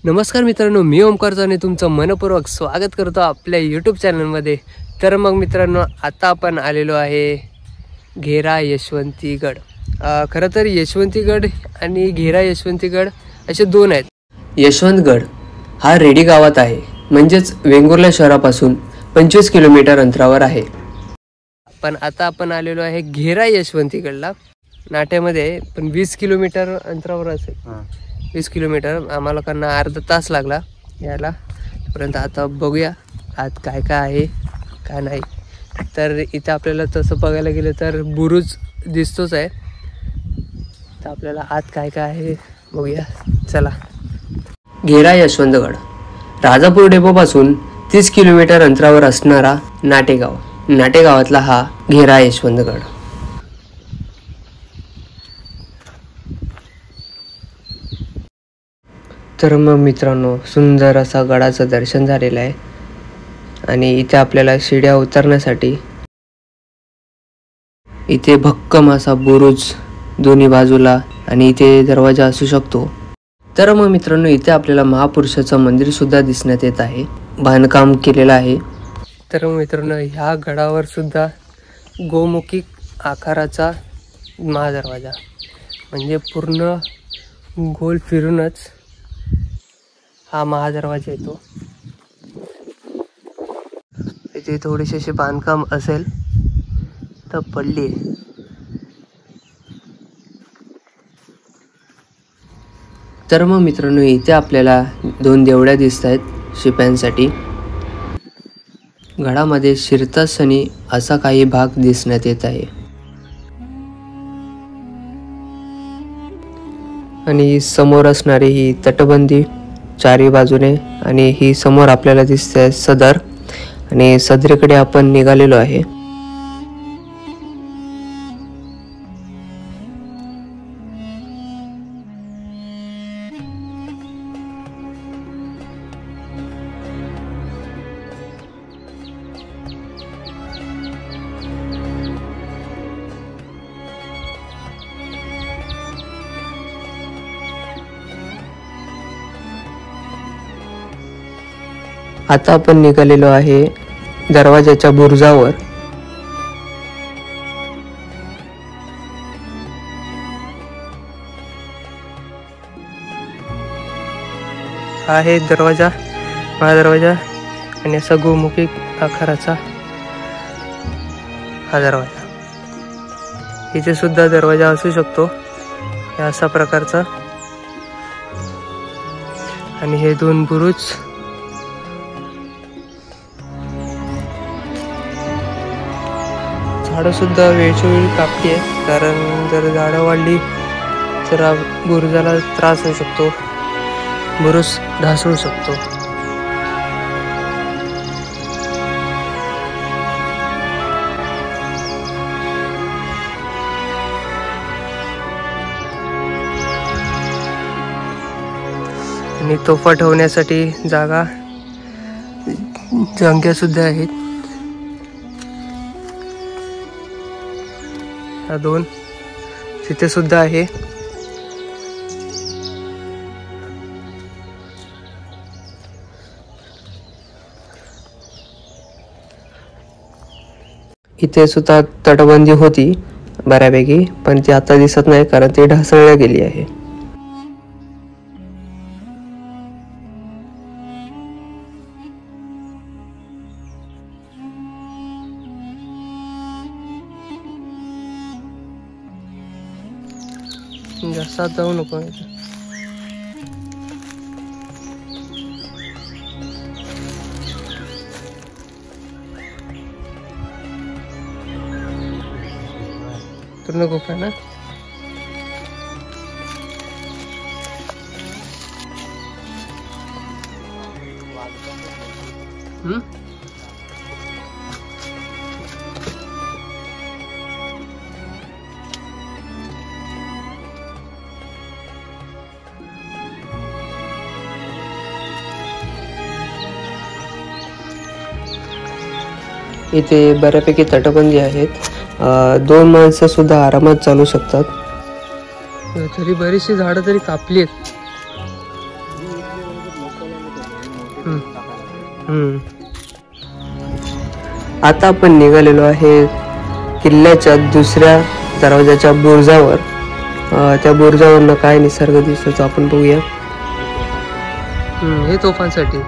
नमस्कार मित्रांनो, मी ओमकार जाने तुमचं मनपूर्वक स्वागत करतो आपल्या यूट्यूब चॅनलमध्ये। तर मग मित्रांनो, आता आपण आलेलो आहे घेरा यशवंतीगड। खरं तर यशवंतीगड आणि घेरा यशवंतीगड असे दोन आहेत। यशवंतगड हा रेडी गावात आहे, म्हणजेच वेंगुर्ला शहरापासून 25 किलोमीटर अंतरावर आहे। पण आता आपण आलेलो आहे घेरा यशवंतीगडला, नाट्यामध्ये पण 20 किलोमीटर अंतरावर असेल। 20 किलोमीटर आम्हाला करणार अर्धा तास लागला यायला पर्यंत। आता बघूया आत काय काय आहे काय नाही। तर इथे आपल्याला तसं बघायला गेलं तर बुरुज दिसतोच आहे, तर आपल्याला आत काय काय आहे बघूया, चला। घेरा यशवंतगड राजापूर डेपोपासून 30 किलोमीटर अंतरावर असणारा नाटेगाव, नाटेगावातला हा घेरा यशवंतगड। तर मग मित्रांनो, सुंदर असा गडाचं दर्शन झालेलं आहे आणि इथे आपल्याला शिड्या उतरण्यासाठी इथे भक्कम असा बुरुज दोन्ही बाजूला आणि इथे दरवाजा असू शकतो। तर मग मित्रांनो, इथे आपल्याला महापुरुषाचं मंदिर सुद्धा दिसण्यात येत आहे, बांधकाम केलेलं आहे। तर मग मित्रांनो, ह्या गडावर सुद्धा गोमुखी आकाराचा महादरवाजा, म्हणजे पूर्ण गोल फिरूनच हा महादरवाजा येतो। इथे थोडेसे असे बांधकाम असेल तर पडली आहे। तर मग मित्रांनो, इथे आपल्याला 2 देवड्या दिसत आहेत शिप्यांसाठी। गडामध्ये शिरताक्षणी असा काही भाग दिसण्यात येत आहे आणि समोर असणारी ही तटबंदी चारी बाजूने, आणि ही समोर आपल्याला दिसते सदर, आणि सदरेकडे आपण निघालेलो आहे। आता आपण निघालेलो आहे दरवाजाच्या बुरुजावर। हा आहे दरवाजा, महादरवाजा, आणि असा गोमुखी आकाराचा हा दरवाजा। इथे सुद्धा दरवाजा असू शकतो असा प्रकारचा, आणि हे 2 बुरुज। झाडं सुद्धा वेळच्या वेळी कापली आहे, कारण जर झाडं वाढली तर बुरुजाला त्रास होऊ शकतो, बुरुज ढासळू शकतो। आणि तोफा ठेवण्यासाठी जागा, जंग्या सुद्धा आहेत। 2 तिथे सुद्धा आहे। इथे सुद्धा तटबंदी होती बऱ्यापैकी, पण ती आता दिसत नाही कारण ती ढासळल्या गेली आहे। जास्त जाऊ नको। पूर्ण गुफा ना। इथे बऱ्यापैकी तटबंदी आहेत, 2 माणसं सुद्धा आरामात चालू शकतात। तरी बरीचशी झाडं तरी कापली आहेत। आता आपण निघालेलो आहे किल्ल्याच्या दुसऱ्या दरवाजाच्या बुरुजावर. त्या बुरुजावरनं काय निसर्ग दिसतो आपण बघूया. हे तोफांसाठी.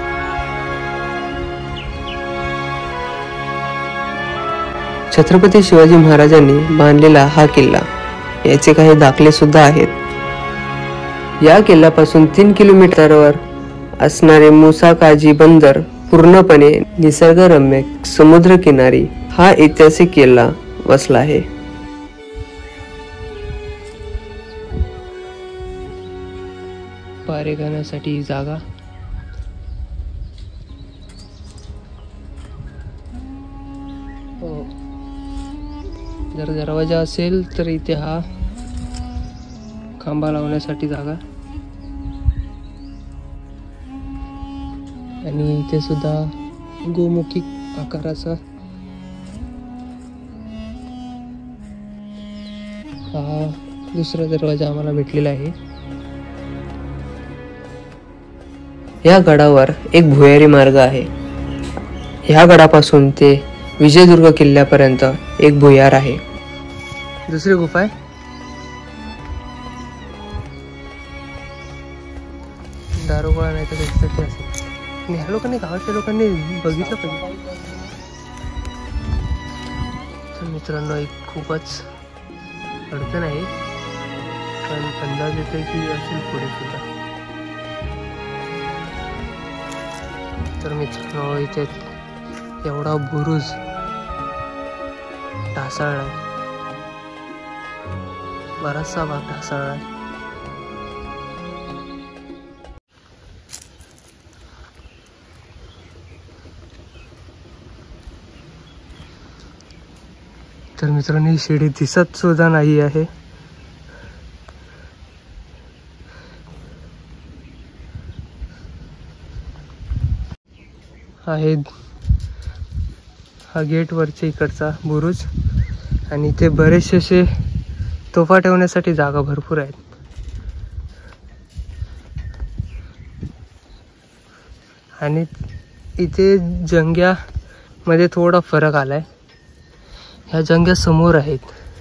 छत्रपती शिवाजी महाराजांनी बांधलेला हा किल्ला, याचे काही दाखले सुद्धा आहेत. या किल्ल्यापासून 3 किलोमीटरवर असणारे मुसा काजी बंदर पूर्णपणे निसर्गरम्य समुद्रकिनारी हा ऐतिहासिक किल्ला वसला आहे. पारे घालण्यासाठी ही जागा. जर दरवाजा असेल तर इथे हा खांबा लावण्यासाठी जागा. आणि इथे सुद्धा गोमुखी आकाराचा हा दुसरा दरवाजा आम्हाला भेटलेला आहे. या गडावर एक भुयारी मार्ग आहे. ह्या गडापासून ते विजयदुर्ग किल्ल्यापर्यंत एक भुयार आहे. दुसरी गुफा आहे. दारोगोळा नाही तर त्याच्यासाठी असेल. आणि ह्या लोकांनी, गावाच्या लोकांनी बघितलं पाहिजे. तर मित्रांनो, एक खूपच अडचण आहे, पण अंदाज येतोय की असेल पुढे सुद्धा. तर मित्रांनो, इथे एवढा बुरुज ढासळलाय, बराचसा भाग ढासळलाय. तर मित्रांनो, ही शिडी दिसत सुद्धा नाही आहे. हा गेट वरच्या इकडचा बुरुज. आणि इथे बरेचसे असे तोफा ठेवण्यासाठी जागा भरपूर आहेत. आणि इथे जंग्यामध्ये थोडा फरक आलाय. ह्या जंग्या समोर आहेत,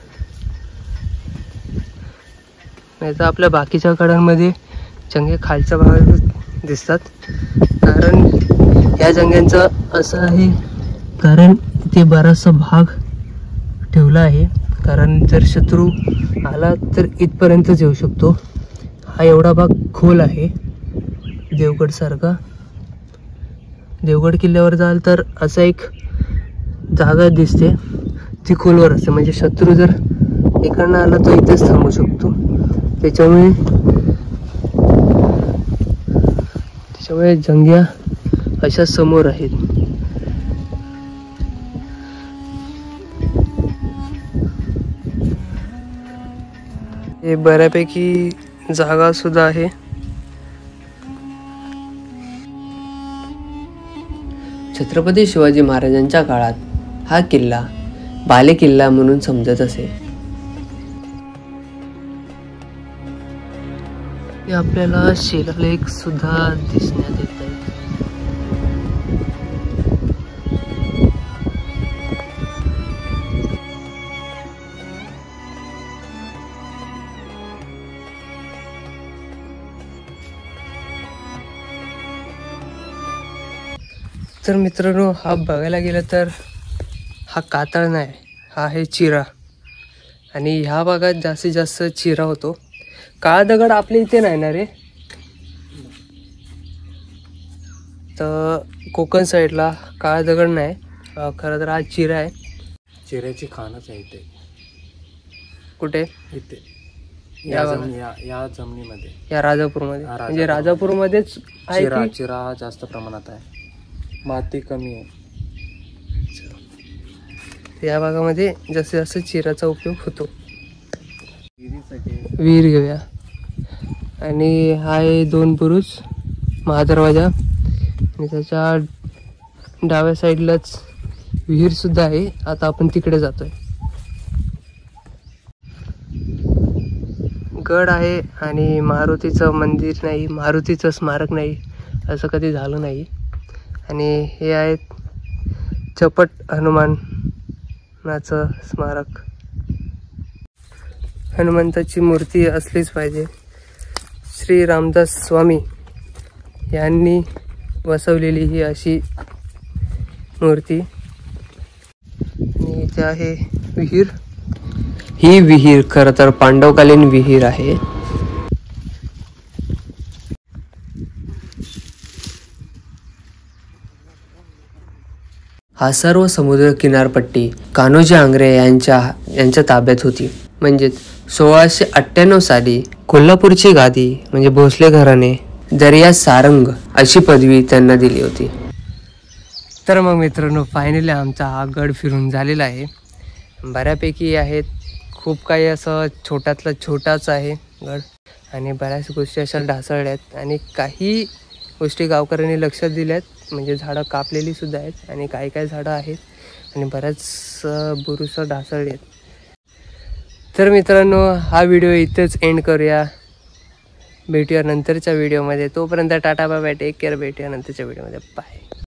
नाही तर आपल्या बाकीच्या कडांमध्ये जंगे खालच्या भागात दिसतात. कारण ह्या जंग्यांचं असं आहे, कारण इथे बराचसा भाग ठेवला आहे. कारण जर शत्रू आला तर इथपर्यंतच येऊ शकतो. हा एवढा भाग खोल आहे देवगड सारखा. देवगड किल्ल्यावर जाल तर असा एक जागा दिसते, ती खोलवर असते. म्हणजे शत्रू जर इकडनं आला तो इथेच थांबू शकतो. त्याच्यामुळे जंग्या अशा समोर आहेत. हे बऱ्यापैकी जागा सुद्धा आहे. छत्रपती शिवाजी महाराजांच्या काळात हा किल्ला बाले किल्ला म्हणून समजत असे. हे आपल्याला शिलालेख सुद्धा दिसण्यात येत आहेत. तर मित्रांनो, हा बघायला गेलं तर हा कातळ नाही, हा आहे चिरा. आणि ह्या भागात जास्तीत जास्त चिरा होतो. काळा दगड आपल्या इथे नाही ना रे. तर कोकण साईडला काळा दगड नाही, खरं तर हा चिरा आहे. चिऱ्याची खाणच आहे इथे. कुठे? इथे या जमिनीमध्ये, या राजापूरमध्ये. म्हणजे राजापूरमध्येच आहे. चिरा जास्त प्रमाणात आहे, माती कमी आहे. या भागामध्ये जास्तीत जास्त चिराचा उपयोग होतो. विहीर घेऊया. आणि हा आहे 2 बुरुज, महादरवाजा. आणि त्याच्या डाव्या साईडलाच विहीर सुद्धा आहे. आता आपण तिकडे जातोय. गड आहे आणि मारुतीचं मंदिर नाही, मारुतीचं स्मारक नाही, असं कधी झालं नाही. आणि हे आहेत चपट हनुमानाचं स्मारक. हनुमंताची मूर्ती असलीच पाहिजे. श्री रामदास स्वामी यांनी बसवलेली ही अशी मूर्ती. आणि इथे आहे विहीर. ही विहीर खरं तर पांडवकालीन विहीर आहे. हा सर्व समुद्र किनारपट्टी कान्होजी आंग्रे यांच्या ताब्यात होती. म्हणजेच 1698 साली कोल्हापूरची गादी म्हणजे भोसले घराणे दर्या सारंग अशी पदवी त्यांना दिली होती. तर मग मित्रांनो, फायनली आमचा हा गड फिरून झालेला आहे. बऱ्यापैकी आहेत, खूप काही असं छोट्यातला छोटाच आहे गड आणि बऱ्याच गोष्टी अशा ढासळल्या आहेत आणि काही गोष्टी गावकऱ्यांनी लक्षात दिल्यात. म्हणजे झाडं कापलेली सुद्धा आहेत आणि काही काही झाडं आहेत आणि बऱ्याच बुरुसं ढासळली आहेत. तर मित्रांनो, हा व्हिडिओ इथेच एंड करूया. भेटूया नंतरच्या व्हिडिओमध्ये. तोपर्यंत टाटा बाय बाय, टेक केअर. भेटूया नंतरच्या व्हिडिओमध्ये. बाय.